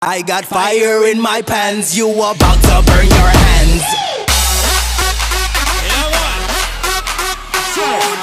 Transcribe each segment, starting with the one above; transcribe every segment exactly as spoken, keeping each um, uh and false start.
I got fire in my pants. You about to burn your hands. Yeah, what? So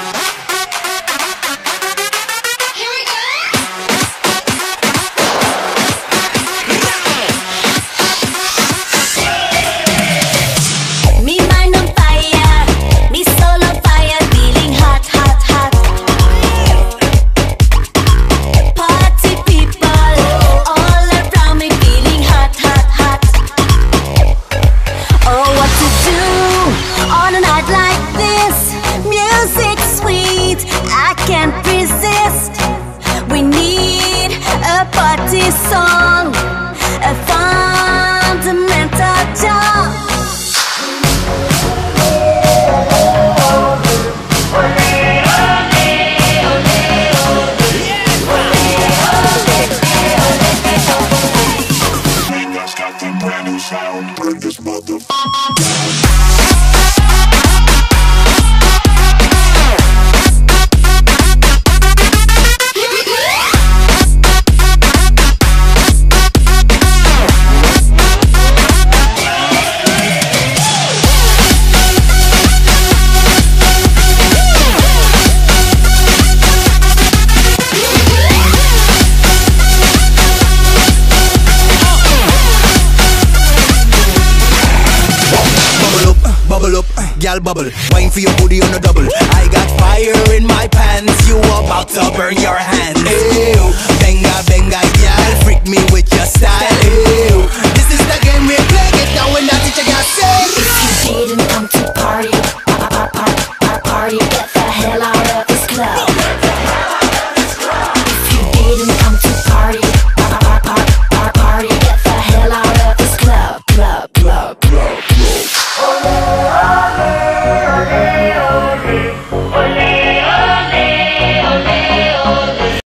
can't resist. We need a party song, a fundamental jump. Fingers got the brand new sound. Burn this mother. Bubble up, gal bubble. Wine for your booty on a double. I got fire in my pants. You about to burn your hands. Ew, benga benga, gal, freak me with your style. Ew.